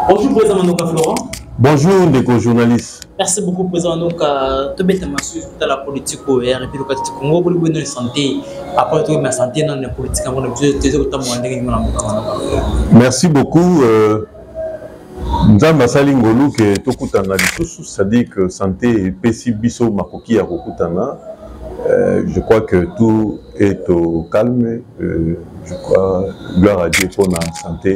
Bonjour, Président Manouka Florent. Bonjour, les journalistes. Merci beaucoup, Président Manouka. Tu as sur la politique au RP, le Congo, pour le de santé. Après, tu as santé dans la politique, merci beaucoup. Nzamba Salingolu, que Tokutana, c'est-à-dire que santé et PCB Biso Makoki à Kokutana. Je crois que tout est au calme. Je crois, gloire à Dieu pour la santé.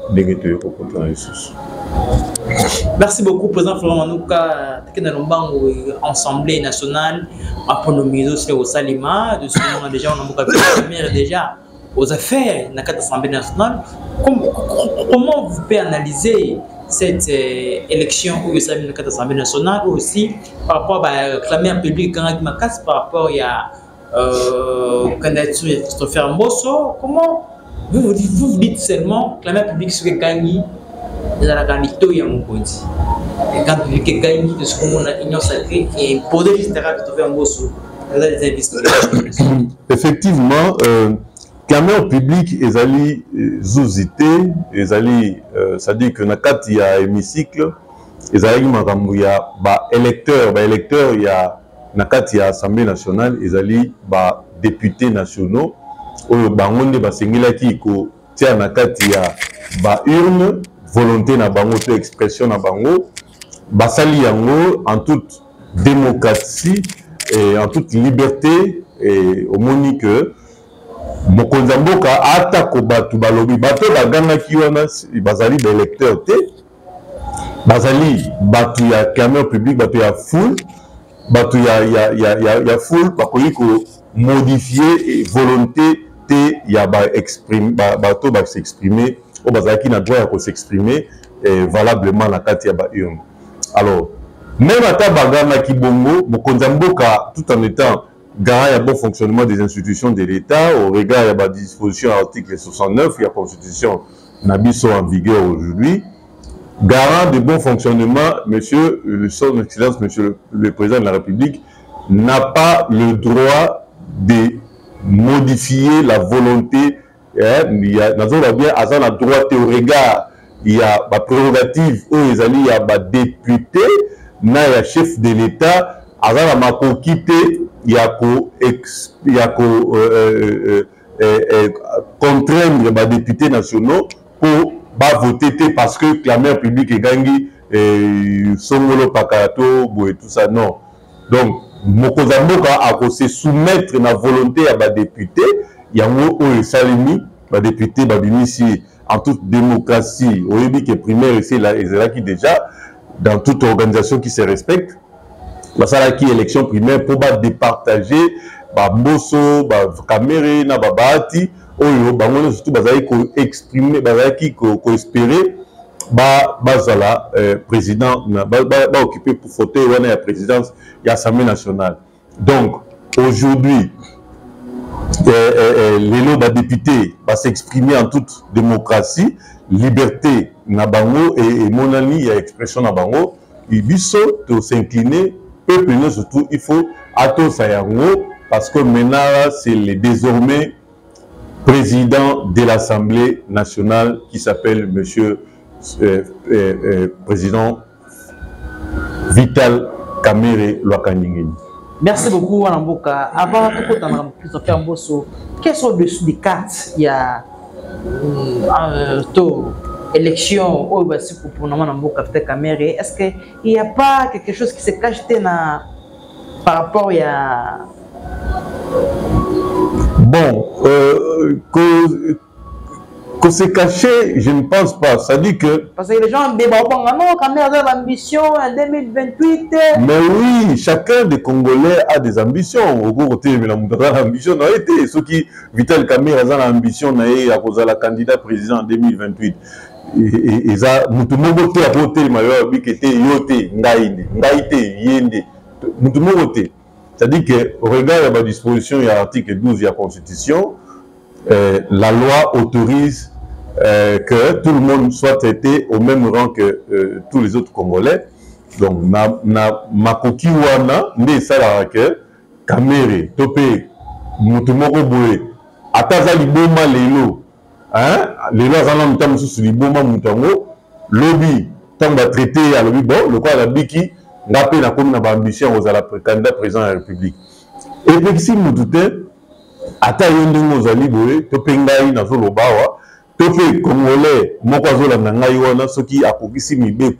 Merci beaucoup, Président Florent Manouka. Assemblée nationale, après au Salima, de ce moment déjà, on a déjà aux affaires dans l'Assemblée nationale. Comment vous pouvez analyser cette élection où vous avez dans l'Assemblée nationale aussi par rapport à réclamer un public par rapport à la candidature de Christopher Mbosso? Comment vous dites seulement que la public serait gagné dans la candidature de Mokondi? Et quand le public est gagné de ce qu'on a union sacrée et imposé Christopher Mbosso dans les investisseurs. Effectivement, clameur public ezali zouzité, ezali c'est-à-dire que nakat il y a hémicycle, ezali makambo ya ba électeur il y a nakat il y a assemblée nationale, ezali ba députés nationaux oyo bangonde basengelaki ko tia nakat il y a ba urne volonté na bango to expression na bango basali yango en toute démocratie et en toute liberté et au moni que mokonzi mboka ata ko batu balobi bato bagangaki wana bazali ba électeur te bazali batu ya clameur public batu ya foule batu ya foule bakoki ko modifier volonté te ya ba exprime bato ba s'exprimer o bazalaki na droit ya ko s'exprimer valablement na kati ya ba urne. Alors même ata bagangaki bongo mokonzi mboka tout en étant garant à bon fonctionnement des institutions de l'État, au regard de la disposition à l'article 69, il y a la Constitution Nabiso en vigueur aujourd'hui. Garant de bon fonctionnement, monsieur, son Excellence, monsieur le Président de la République, n'a pas le droit de modifier la volonté. Il y a bien le droit au regard, il y a la prérogative où il y a député, il y a chef de l'État, il y a il y a contraindre les députés nationaux pour voter parce que la clameur publique est gagnée Songolo Pakato et tout ça. Non. Donc, Mokozamboka a se soumettre à la volonté à des députés. Il y a un salimi, les députés ici en toute démocratie. Au début que primaire, c'est là qui déjà dans toute organisation qui se respecte. La qui élection primaire pour départager Mbosso, Kamere, Babati, Oyo, Bangono surtout bazali ko exprimer, bazali ko espérer bazala président ba occuper pour fauteuil wana la présidence de l'Assemblée nationale. Donc aujourd'hui les députés va s'exprimer en toute démocratie, liberté na bango et monani ya expression na bango, ibiso to s'incliner. Peuple surtout, il faut Ato Sayango parce que maintenant c'est le désormais président de l'Assemblée nationale qui s'appelle monsieur président Vital Kamerhe Lwakanyingeni. Merci beaucoup Wanamboka. Avant de Christopher Mbosso, quels sont les cartes il y a élection au pour Namboka Kamerhe? Est-ce qu'il n'y a pas quelque chose qui se cache par rapport à bon que se cacher, je ne pense pas. Ça dit que parce que les gens non, Kamerhe a l'ambition en 2028. Mais oui, chacun des Congolais a des ambitions. Au côté de l'ambition a été ceux qui Vital Kamerhe a l'ambition à cause de la candidat président en 2028. Et ça, nous tout le monde vote à voter, mais il était yoté, ngaïté, yende, nous tout le monde vote. C'est-à-dire que, au regard de la disposition, il y a l'article 12 de la Constitution, la loi autorise que tout le monde soit traité au même rang que tous les autres Congolais. Donc, makoki wana, ne sala que Kamerhe, topé, nous tout le monde vote. Ataza liboma lelo. Les lois en même temps sur les bons mutango lobby tant va traiter à lobby bon le quoi la biki rappelle la comme na ambition aux la candidat président de la République et puis si nous doutait ata yende ngozali boye to pengai na zolo bawa to pe congolais moko azolanda ngai wana soki akokisi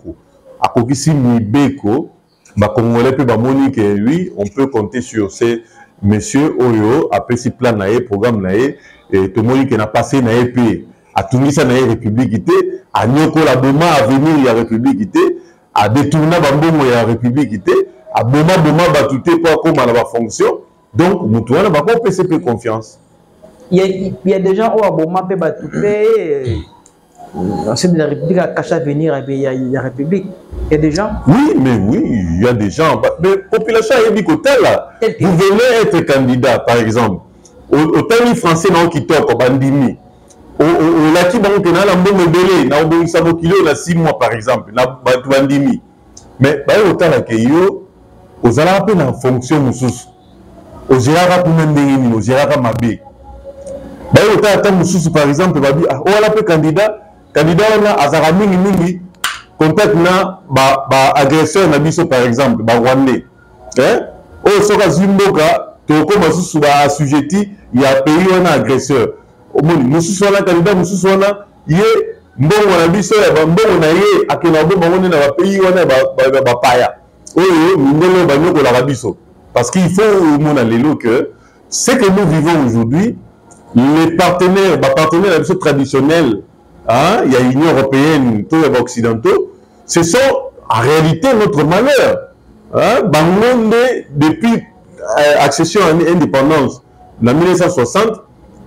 mibeko ba congolais pe bamoni que lui on peut compter sur ces messieurs oyo apesi plan na ye programme na ye et to moni que na passé na ye pe atungisa na ye république te anyokola boma avenir ya république te a détourna bambongo ya république te a boma batu te po akoma na ba fonction. Donc, nous avons pas PCP confiance. Il y a des gens qui ont besoin de c'est de la République à cacher à venir, il y a la République. Il y a des gens. Oui, mais oui, il y a des gens. Mais la population est dit là. Vous venez être candidat, par exemple. Au temps français, qui toque, au bandimi. Au laki, donc, on a la bonne délai. On a un bon kilo, on a 6 mois, par exemple. On a bandimi. Mais, au temps là, vous allez appeler en fonction de au Gérard pour même déni au Gérard Mabé bah autant attendre sous par exemple va dire ah on a candidat on a azara mingi contact na ba agresseur na biso par exemple ba rwandais hein oh soka zimboka to comme sous ba assujetti il y a pays on a agresseur au monde mususu wana candidat mususu wana ye mbongo na biso ya mbongo na ye akena bo bango na ba pays wana ba paya oyo ndelo ba nyoko la biso. Parce qu'il faut que ce que nous vivons aujourd'hui, les partenaires traditionnels, hein, il y a l'Union européenne, tous les occidentaux, ce sont en réalité notre malheur. Hein, depuis accession à l'indépendance en 1960,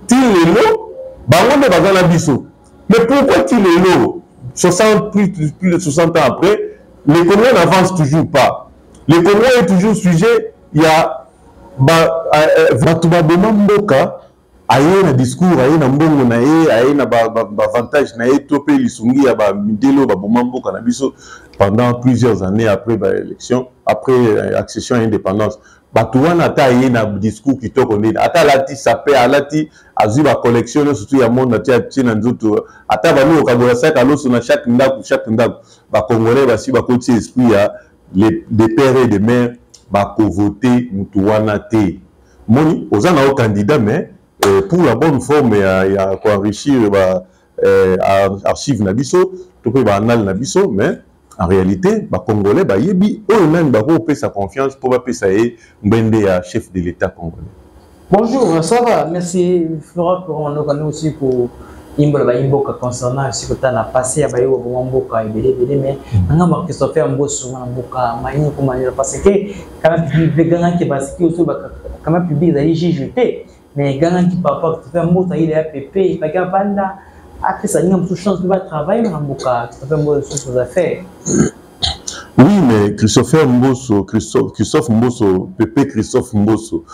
mais pourquoi plus de 60 ans après, l'économie n'avance toujours pas. L'économie est toujours sujet. Il y a Mboka, aye na discours, aye na mbongo na ye, aye na avantage na ye, topé lisungi ya ba midelo ba Mboka na biso pendant plusieurs années après l'élection, après accession à l'indépendance. Batouana ta aye na discours qui toko nde. Ata lati sapé alati azu ba collection surtout ya monde tia tina nzoto. Ata bani okabola saka loso na chaque ndaku ba congolais basi ba koti esprit ya les pères et des mères ba voter mutuwana te moni ozana au candidat mais pour la bonne forme ya ko enrichir ba archive na biso to pe ba anal na biso mais en réalité ba congolais ba yebi o même ba ko pe sa confiance pour ba pe sa mbende ya chef de l'état congolais. Bonjour, ça va, merci Flora pour nous aussi pour Imboka concernant ce que tu as passé à Bayo Mboka et Bélé, mais on Christopher Mbosso, Mboka, Maïni, comment il a passé que quand même les gars qui passent qui aussi quand même public d'aller jeté, mais les gars qui papa Christopher Mbosso il est APP, il va gagner après ça il a une chance de travailler dans Mboka, Christopher Mbosso sur les affaires. Oui, mais Christophe Mbosso, Pépé Christophe Mbosso,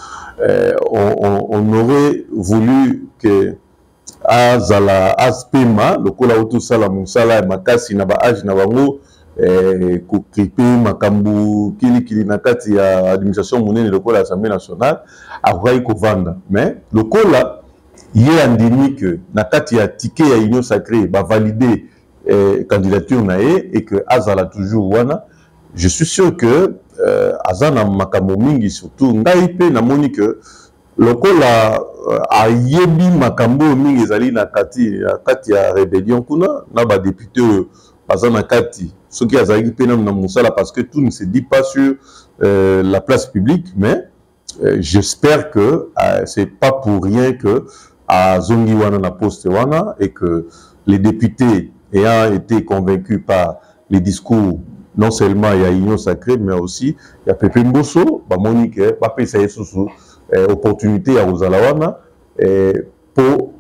on aurait voulu que azala aspema lokola utu sala musala makasi na ba age na bango ko kripe makambu kili na kati ya administration monene lokola Assemblée nationale akai ko vanda mais lokola ye andimi que na kati ya ticket ya union sacrée ba valider candidature na ye et que azala toujours wana je suis sûr que azana makambo mingi surtout ngai pe na moni que lokola ayebi makambo mingi ezali na kati ya rébellion kuna na ba député bazana kati soki azali pe na musala parce que tout ne se dit pas sur la place publique mais j'espère que c'est pas pour rien que azongi wana na poste wana et que les députés ayant été convaincus par les discours non seulement il y a Union Sacrée mais aussi il y a Pépé Mbosso ba Monique ba pesa yesusu opportunité à Rosalawana pour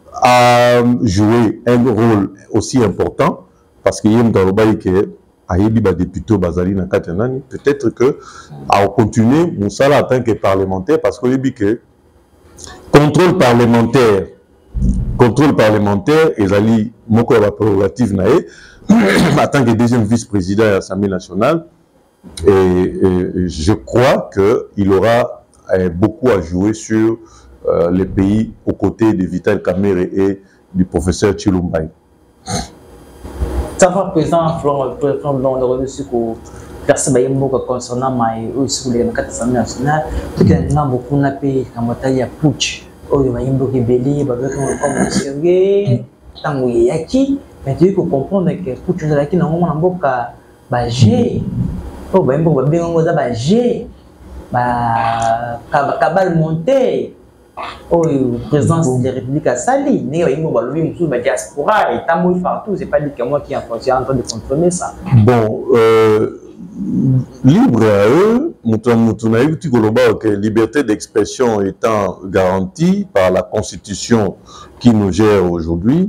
jouer un rôle aussi important parce qu'il y a un travail qui a été député Bazali na Katanani peut-être que à continuer Moussala en tant que parlementaire parce que dit que contrôle parlementaire ezali moko ba prérogative nae en tant que deuxième vice-président de l'Assemblée nationale et je crois que il aura beaucoup à jouer sur les pays aux côtés de Vital Kamerhe et du professeur Chilumbaï. savoir présent Florent Blanc de revenu sur que personne va beaucoup concernant mai aussi les l'Assemblée nationale tout que n'a beaucoup n'a payé comme taille à putsch oh il va y beaucoup belé va comme sérieux tant il y a qui mais tu faut comprendre que putsch là qui n'a pas beaucoup ba G oh ben beaucoup bien on va ba G ba cabal monter oh, présidence de la République à Sali, il y a une diaspora et tamoul partout, c'est pas dit que moi qui est en train de confirmer ça. Bon, libre à eux, nous avons vu que la liberté d'expression étant garantie par la Constitution qui nous gère aujourd'hui,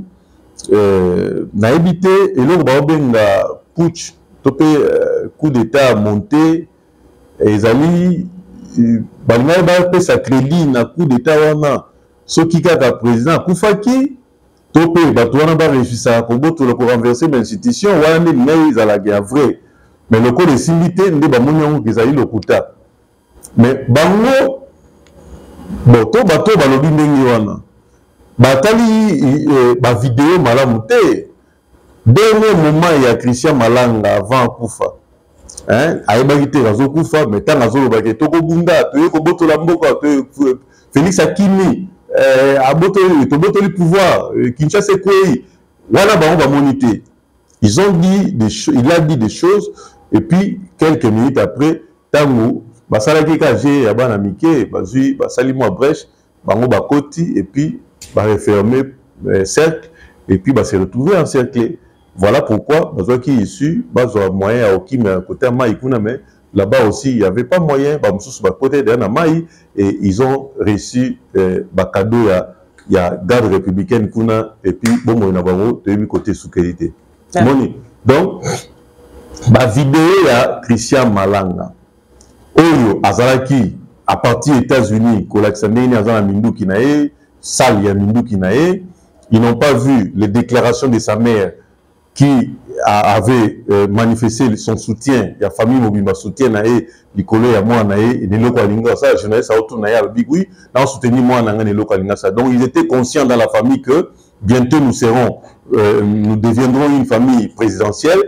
n'a évité, et là, on a putsch, coup d'État monté, et ils allaient balina ba pesa crédit na coup d'état wana soki kaka président kufaki to pe bato wana ba réussir ko boto ko renverser l'institution wana ndi ngai za la vrai mais le code de simité ndi ba monyango kezali lokuta mais bango boto bato balobi ndenge wana batali ba vidéo malamu te dernier moment ya Christian Malanga avant kufa hein ayebaki te azokufa mais tant azolobaki tokobunda toyekobotola mboka Félix Akimi tobotoli pouvoir Kinshasa ekwei wana bango bamoni te ils ont dit des choses, il a dit des choses et puis quelques minutes après tango basalaki ka je ya bana mike bazui basali mwa brèche bango bakoti et puis ba refermer cercle et puis ba se retrouver encerclé. Voilà pourquoi, qui est issu, il moyen à Okim à côté de Maïkouna, mais là-bas aussi, il n'y avait pas moyen, côté de Maï, et ils ont reçu cadeau, il y a garde républicaine Kuna, et puis bon, il y a côté sous qualité. Donc, la vidéo, il y a Christian Malanga. Oyo, Azaraki, à partir des États-Unis, Kolaksandé, Azana Mindou Kinae, Salia Mindou Kinae, ils n'ont pas vu les déclarations de sa mère qui avait manifesté son soutien, la famille Mobimba soutien nae, l'icolo ya moi nae, et les locaux alinga ça, journaliste a autour nae al bigui, n'a soutenu moi nae les locaux alinga ça. Donc ils étaient conscients dans la famille que bientôt nous serons, nous deviendrons une famille présidentielle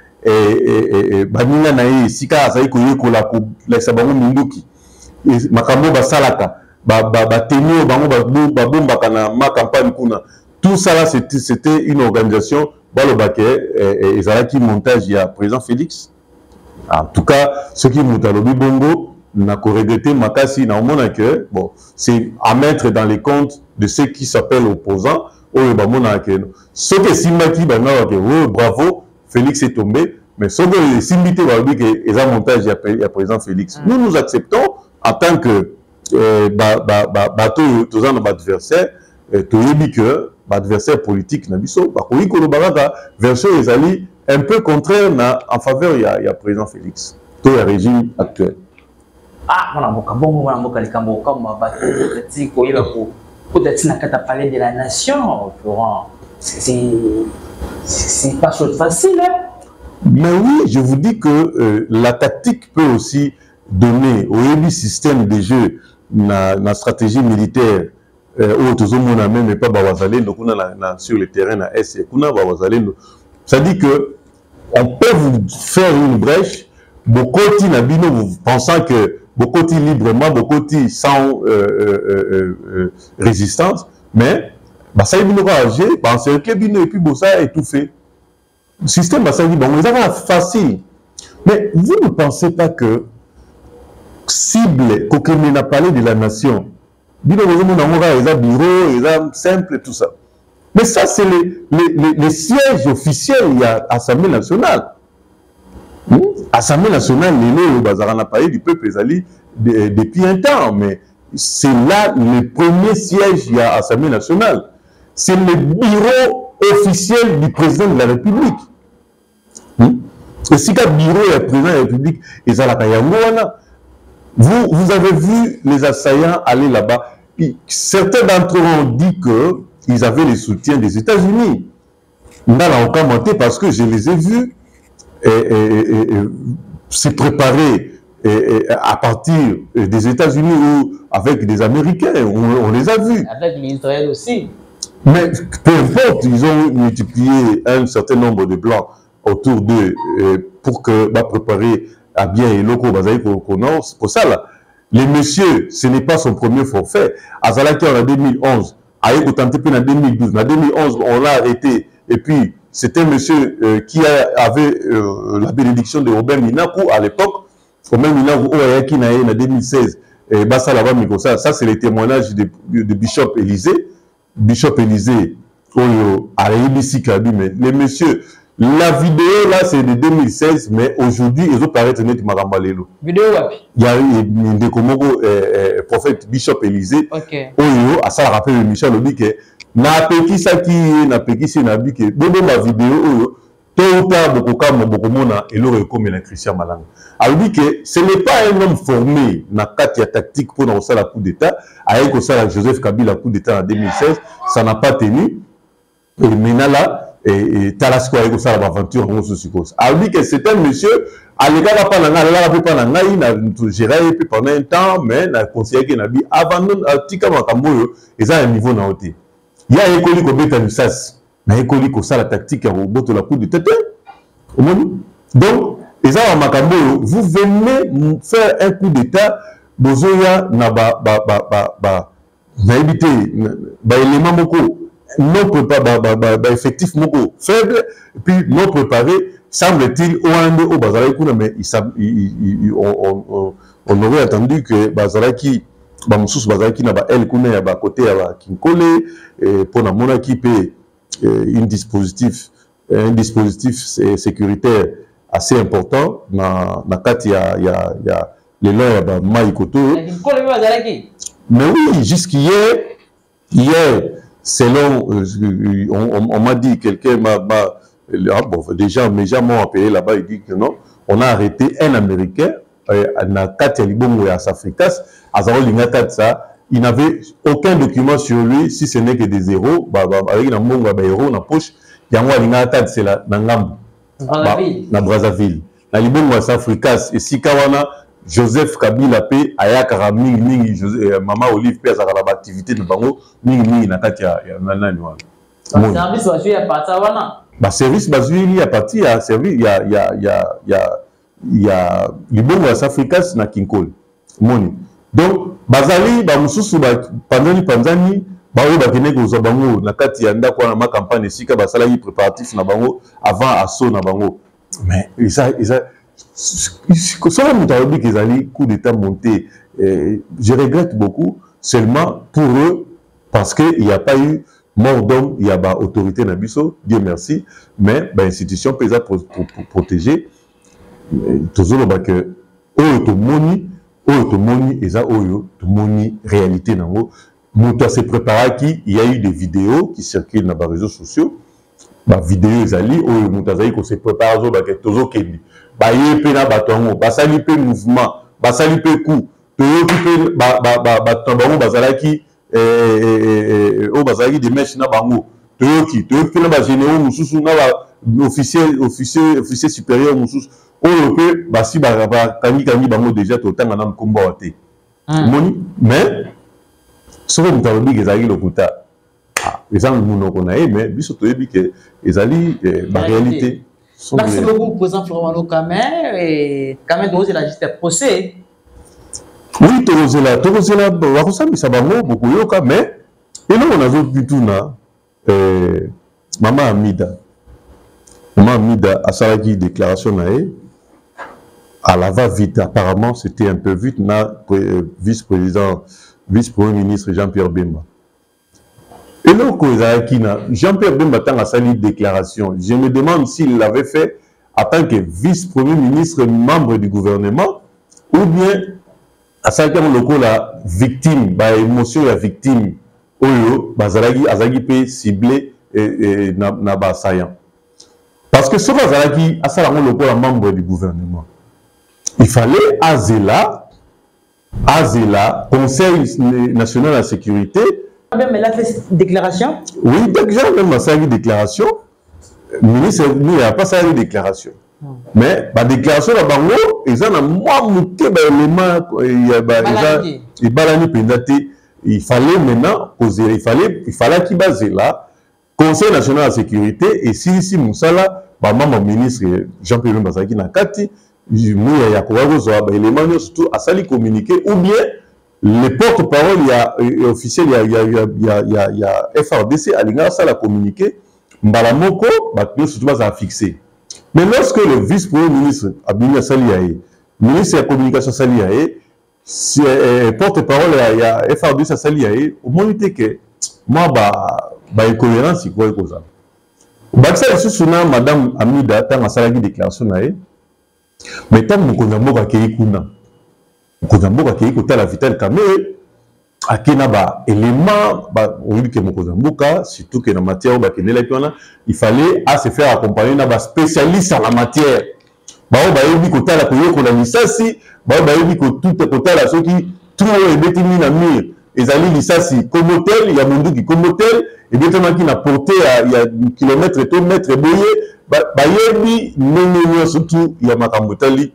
et banina nae sika asayi koye kolako la sabango minduki, makambo basalaka, tenio bango babomba kana ma campagne kuna. Tout ça là c'était une organisation. Ils ont qui montage il y a président Félix. En tout cas, ce qui montent à l'objet bongo n'a qu'à regretter Makassi n'a au moins que bon, c'est à mettre dans les comptes de ceux qui s'appellent opposants. Ce que Simaki bravo, Félix est tombé, mais ce que Simbité va dire que ils ont montage il y a président Félix. Nous acceptons en tant que bateau tous nos adversaires, tout que l'adversaire politique na biso bakoyi kolobaka version ezali un peu contraire en faveur il y a président Félix to le régime actuel. Ah voilà mona mboka likambo comme bato petit ko yeba ko peut-être na kata parler de la nation Florent c'est pas chose facile hein? Mais oui, je vous dis que la tactique peut aussi donner au système de jeu na stratégie militaire même pas sur le terrain à S ça dit que on peut vous faire une brèche Bokoti Nabino vous pensant que Bokoti librement Bokoti sans résistance mais ça y est agir penser que bino et puis ça étouffé le système ça dit bon vous avez facile mais vous ne pensez pas que cible Kokeme n'a parlé de la nation. Ils ont bureau, ils ont simple, tout ça. Mais ça, c'est les sièges officiels il y a Assemblée nationale. Assemblée nationale, on a parlé du peuple depuis un temps, mais c'est là le premier siège il y a Assemblée nationale. C'est le bureau officiel du président de la République. Et si le bureau est président de la République, ils ont la vous avez vu les assaillants aller là-bas. Certains d'entre eux ont dit qu'ils avaient le soutien des États-Unis. On a commenté parce que je les ai vus se préparer à partir des États-Unis ou avec des Américains. On les a vus. Avec l'Israël aussi. Mais peu importe, ils ont multiplié un certain nombre de Blancs autour d'eux pour que va préparer à bien et locaux pour ça là. Les messieurs, ce n'est pas son premier forfait. Azalaki en 2011, Aïko Tantepi en 2012. En 2011, on l'a arrêté. Et puis, c'était un monsieur qui avait la bénédiction de Robert Minakou à l'époque. Robert Minakou, en 2016. Ça, c'est les témoignages de Bishop Élysée. Bishop Élysée, mais les messieurs, la vidéo là c'est de 2016, mais aujourd'hui ils ont parlé de net Marambalelo. Vidéo wapi? Il y a des Komogo prophète Bishop Élysée. Ok. Oyo, à ça rappelle Michel Lobi que na peki ça qui na peki c'est na bi que bobo ma vidéo oyo tout tard beaucoup comme beaucoup mona et l'aurait comme la Christian Malanga. Alors dit que ce n'est pas un homme formé na katia tactique pour dans ça la coup d'état avec ça Joseph Kabila coup d'état en 2016, ça n'a pas tenu. Et maintenant là et Talasco avec ça l'aventure on se suppose. Alors dit que c'est un monsieur à l'égard pas na na gérer pendant un temps mais na conseiller que na bi avant tika makambo et ça un niveau na hauteur. Il y a école ko beta misas na école ko ça la tactique à robot la coup de tête. Donc et ça makambo vous venez faire un coup d'état bozoya na na éviter élément beaucoup non préparé, effectif faible, puis non préparé, semble-t-il, au Bazaraki, mais on aurait attendu que Bazaraki, Bazaraki n'a pas elle connaît à côté à Kinkole, pour la monarchie un dispositif sécuritaire assez important. Dans le cas, il y a les lois de Maïkoto. Mais oui, jusqu'hier, selon, on m'a dit, quelqu'un des gens m'ont appelé là-bas, il dit que non, on a arrêté un Américain, il n'avait aucun document sur lui, si ce n'est que des zéros, avec un héros dans la poche, il y a un c'est la Brazzaville. La Libongo Africasse, et si Kawana, Joseph Kabila pe ayakara mingi Mama Olive pe azakara activité de bango mingi na kati ya nani wana. Service bazui ya pata wana. Ba service bazui ya parti ya servi ya Libongo Africasse na Kinkole. Moni. Donc bazali ba mususu ba panzani ba oyo ba kene ko bango na kati ya ndako na ma campagne sika ba sala yi préparatif na bango avant assaut na bango. Mais ça coup d'état monté, je regrette beaucoup, seulement pour eux, parce qu'il n'y a pas eu mort d'homme, il y a pas autorité Nabiso, Dieu merci, mais l'institution peut être protégée. Toujours que automoni, et ça automoni réalité nango. Monta s'est préparé qui il y a eu des vidéos qui circulent dans les réseaux sociaux. Ba vidéo ezali oyo mutazali ko se prépare zo ba ke tozo kebi ba yepe na batongo ba sali pe mouvement ba sali pe coup to yoki ba tambango bazalaki o bazalaki des mèches na bango to yoki na ba généraux mususu na ba officier supérieur mususu oyo pe ba si ba kangi bango déjà to tanga na mkombo wate moni mais soko mutalobi ezali lokuta. Les gens nous connaissent, mais ils sont que les alliés, la réalité. Merci beaucoup, président Florent Kamé. Et Kamé Dorozé la juste procès. Oui, Dorozé la, ça va beaucoup, mais et là on a vu du tout là, Maman Amida a salagi déclaration à la va-vite. Apparemment, c'était un peu vite, vice-premier ministre Jean-Pierre Bemba. Et donc, Jean-Pierre Bemba a sali déclaration. Je me demande s'il l'avait fait en tant que vice-premier ministre, membre du gouvernement, ou bien à certains locaux la victime, émotion la victime, oyo, azagi peut cibler na assaillant. Parce que ce bazalaki assaillant locaux la membre du gouvernement. Il fallait Azela, Conseil national de la sécurité. Mais là, fait déclaration. Oui, déjà, même à sa déclaration, le ministre n'a pas sa déclaration. Mais la déclaration, il fallait maintenant poser, il fallait qu'il base là, Conseil national de la sécurité, et si Moussala, ba maman ministre Jean-Pierre Bazaki na kati Mouya ya Kowagozo ba élément surtout à sali communiquer ou bien les porte-parole il y a officiel il y a FRDC alinga ça la communiquer mbalamoko ba surtout ba fixé. Mais lorsque le vice-premier ministre Abdullah Saliaé, ministre de la communication Saliaé, porte-parole il y a FRDC Saliaé, au moins que moi incohérence c'est quoi ça. Baksa sous madame Amida tant à salagi déclaration naé. Mais tant mon konamboka keikuna. Konamboka keikuta la vitale camé akena ba élément ba on dit que mon konamboka surtout que dans matière ba kenela piona il fallait se faire accompagner na ba spécialiste en la matière. Ba yebi kota la koyo ko la lisasi, ba yebi ko tout kota la soki tout e betini na mur. Ezali lisasi comme tel, il y a mundu qui comme tel et bien qui n'a porté il y a kilomètre et mètre boyé ba yebi non surtout il y a makamotali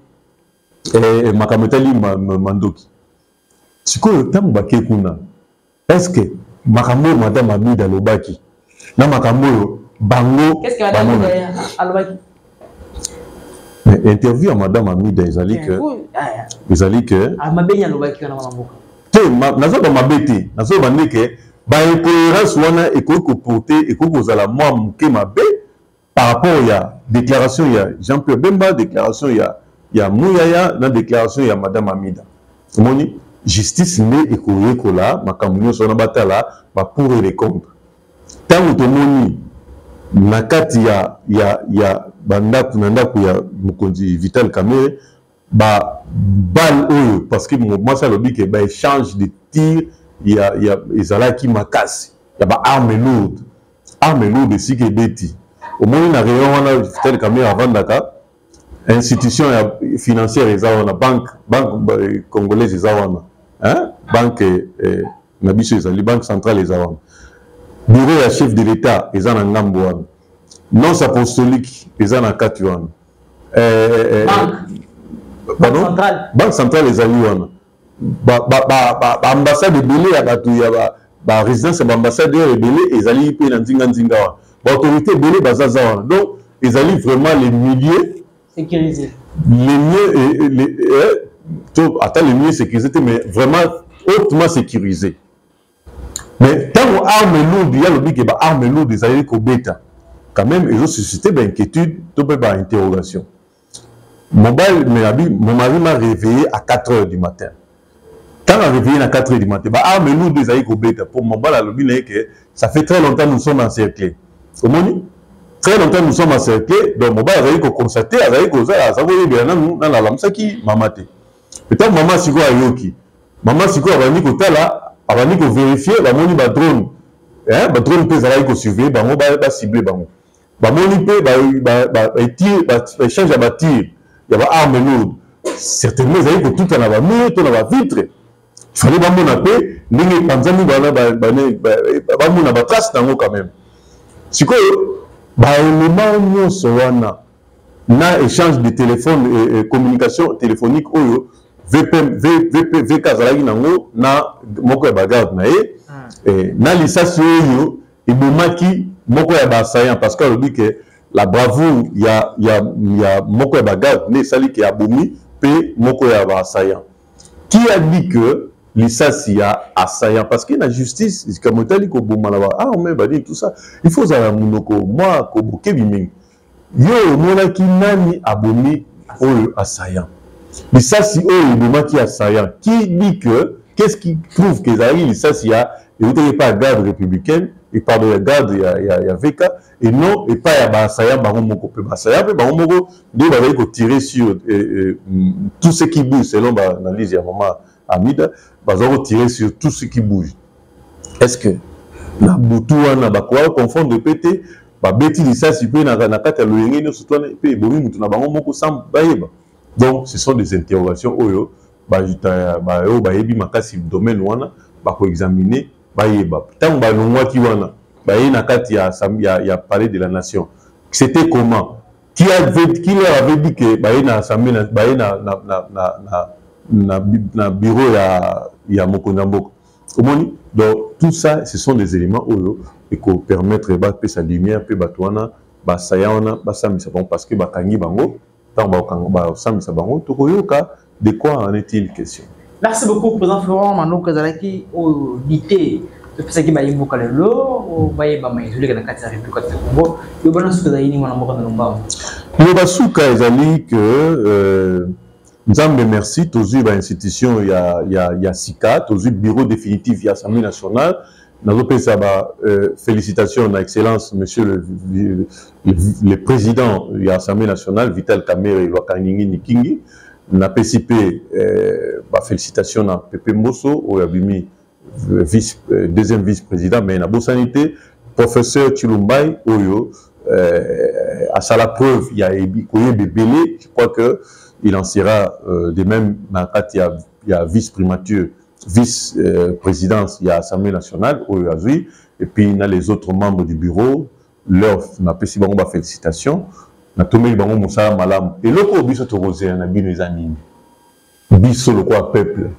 mandoki. Siko tamu bake kuna. Est-ce que makambo madame Amida Lobaki na makambo bango qu'est-ce que madame Alobaki? Interview à madame Amida ezali que mabenya Lobaki na mamboka. Te nazo ba mabete nazo bandeke ba incohérence wana ekoko porter ekoko zala moi muke mabe par rapport ya déclaration ya Jean-Pierre Bemba, déclaration ya Mouyaya, na déclaration ya madame Amida. Moni justice ne ekoye kola makambo so na batala ba pour et les contre. Tant to moni nakati ya banda kunanda ya mukonzi Vital Kamerhe ba bal oyo parce que moi ça le dit que ba échange de tir ya ezalaki makasi ya ba arme lourde si que beti au moins na rayon wana Vital Kamerhe avant daka institution financière ezalana banque congolaise ezalana hein banque na biso ezali banque centrale ezalana bureau ya chef de l'état ezana ngambo wana non apostolique ezana kati wana banque centrale ezali wana ambassade ebele ya bato ya ba résidence ya ambassadeur ebele ezali pe na nzinga wana ba autorité ebele bazaza wana donc ezali vraiment les milieux sécurisés les mieux attends les mieux sécurisés mais vraiment hautement sécurisés. Mais tant que armes lourdes il y a le but que armes lourdes ezali ko beta quand même ils ont suscité d'inquiétude to pe ba interrogation. Mon mari m'a réveillé à 4 h du matin. Quand on a réveillé à 4 h du matin, armes lourdes ezali ko beta pour mon bal le but que ça fait très longtemps nous sommes encerclés. Comment très longtemps nous sommes encerclés, donc mon bal a constaté, ça veut dire dans la lamsaki mamate. Peut-être maman siko ayoki. Maman siko avani ko tala, avani ko vérifier, ba moni ba drone. Hein, ba drone peut zala ko surveiller, ba mo ba cibler bango. Ba moni peut ba tir, ba échange ba tir. Il y a ba arme lourde. Certainement zala ko tout en ba mur, tout en ba vitre. Il fallait ba mona pe, ningi panzani ba mona ba trace nango quand même. Siko ba élément nyonso wana na échange de téléphone et communication téléphonique oyo VK zalaki nango na moko ya bagarde na ye na lisasi oyo ebomaki moko ya baassaillant parce que alobi que la bravoure ya moko ya bagarde ne esali ke abomi pe moko ya baassaillant. Qui a dit que lisasi ya assaillant parce que la justice comme otali koboma na ba arme ba dit tout ça il faut zala munoko moi koboke bimingi yo monaki nani abomi oyo assaillant. Lisasi oyo ebomaki assaillant qui dit que qu'est-ce qui prouve que zali lisasi ya et vous n'avez pas garde républicaine et pas de garde il y a VK et non et pas ya ba assaillant bango moko pe ba assaillant pe bango moko de ba ko tirer sur tout ce qui bouge selon ba analyse ya maman Amida bazoko tirer sur tout ce qui bouge. Est-ce que na butu wana ba kwa confondre pété ba beti lisasi pe na kata loyenge no sutwana pe bomi mutu na bango moko sam bayeba. Donc ce sont des interrogations oyo ba yebi makasi domaine wana ba ko examiner bayeba. Tant ba nongwa ki wana ba na kati ya palais de la nation. C'était comment? Qui leur avait dit que ba na assemblée ba na bureau ya Mokondamboka. Donc tout ça ce sont des éléments oyo et qu'on permettre ba pe sa lumière pe batwana basayana basamisa bango parce que bakangi bango tant basamisa bango tokoyoka de quoi en est-il question. Merci beaucoup président Florent Manouka Zalaki au dité de ce qui va y avoir le lot va y avoir mais je l'ai dans quatre république de Congo le bon sous que ni mwana moko na lomba le basuka ezali que nzambe merci tozu ba institution ya SICA tozu bureau définitif ya Assemblée nationale nazo pesa ba félicitations na excellence monsieur le président ya Assemblée nationale Vital Kamerhe Lwakaningi Nikingi na PCP félicitations à Pepe Mbosso au Abimi deuxième vice-président mais na Bosanité professeur Chilumbai Oyo à ça la preuve il y a Bébélé je crois que il en sera de même il y a vice-primature vice-présidence il y a Assemblée nationale Oyo Azui et puis il y a les autres membres du bureau leur na PCP félicitations na tomeli bango mosala malamu eloko biso tokozela na bino eza nini biso lokwa peuple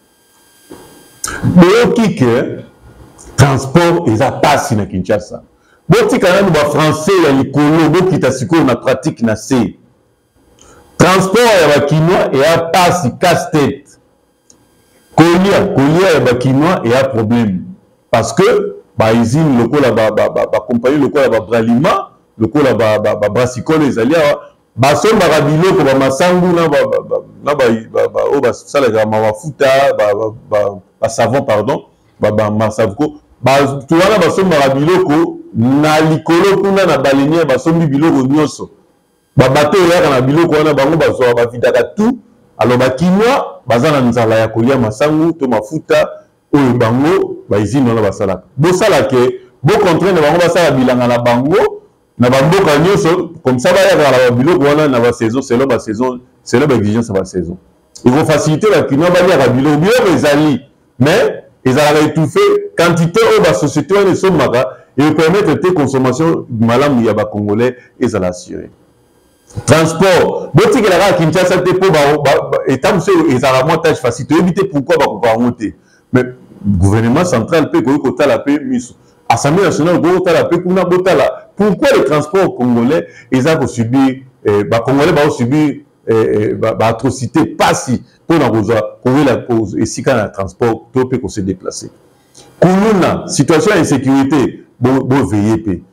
boyoki ke transport eza pasi na Kinshasa botika nanu bafrançais ya likolo bokita sikoyo na pratique na se transport ya bakinois eya pasi casse-tête kolia ya bakinois eya problème parce que bausine lokola bacompagnie lokola babralima lokola brassicole ezali awa basombaka biloko bamasangu na oyo basalaka mafuta basavon pardon bamasavuko bato wana basombaka biloko na likolo kuna na baliniere basombi biloko nyonso babato oyaka na biloko wana bango bazwaka bavidaka tout alors bakinois baza na nzala ya kolia masangu to mafuta oyo bango bausine wana basalaka bosalake bocontraindre bango basala bilanga na bango na bamboka nyonso comme ça bayaka na biloko wana na basaison selon basaison selon baexigence ya basaison ekofacilite bakinois baliaka biloko ezali mais ezalaka étouffé quantité oyo basociété wana esombaka epermettre te consommation malamu ya bacongolais ezala assuré transport botikelaka Kinshasa te mpo état mosusu ezalaka mwa tâche facile toyebi te pourquoi bakoka yango te mais gouvernement central mpe koki kotala mpe miso Assemblée nationale koki kotala mpe kuna botala pourquoi le transport congolais eza kosubir bacongolais baosubir baatrocité pasi mpona kozwa kowela esika na transport to mpe kose déplacer kuluna situation ya insécurité boveye mpe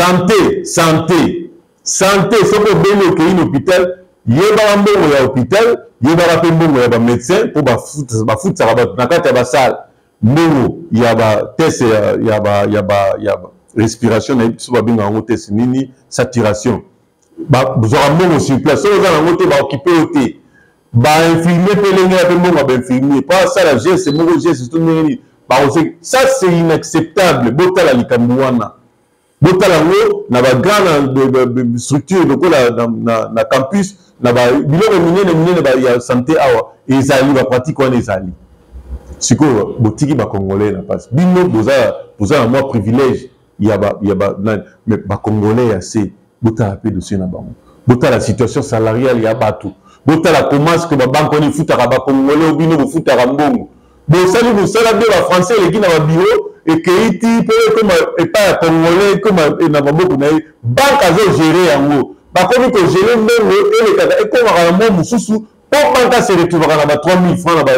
santé soki obeli okei na hôpital yebaka mbongo ya hôpital yebaka mpe mbongo ya bamédecin mpo bafutisaka bato na kati ya basale mbongo ya bateste ya respiration na biso babengaka yango teste nini saturation bozwaka mbongo sur place soki oza nango te baokipe yo te bainfirmier mpe elengela mpe mbongo ya bainfirmier mpo asala geste moko geste to ndenge nini ça c'est inacceptable botala likambo wana botala yango na bagrande structure lokola na campus na biloko minene ya santé awa ezali bapratique wana ezali sikoyo botiki bacongolais na mpasi bino boza na mwa privilège mais bacongolais ya se botala mpe dossier na bango botala situation salariale ya bato botala comment ce que babanke wana efutaka bacongolais bino bofutaka mbongo bosali mosala mpe bafrançais eleki na babiro ekei ti mpe ekoma epai ya congolais ekoma na maboko na ye banke azogere yango bakomi kogere mbongo elekaka ekomaka na mwa mosusu mpo banke aseretrouvaka na ba 3000 francs na ba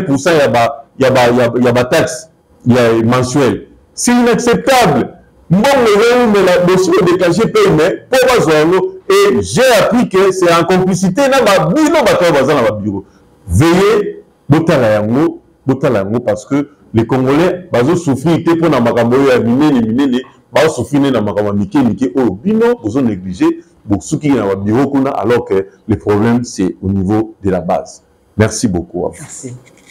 1% ya bataxe ya mensuel c'est inacceptable mbongo ezoumela dossier odéclenché payme mpo bazwa yango et j'ai appris que c'est en complicité na babino bato oyo baza na babiro veuillez botala yango parce que les Congolais souffrent pour na makambo ya minene souffrir na makambo mike oyo bino bozo négliger bosuki na babiro kuna alors que le problème c'est au niveau de la base. Merci beaucoup. Merci.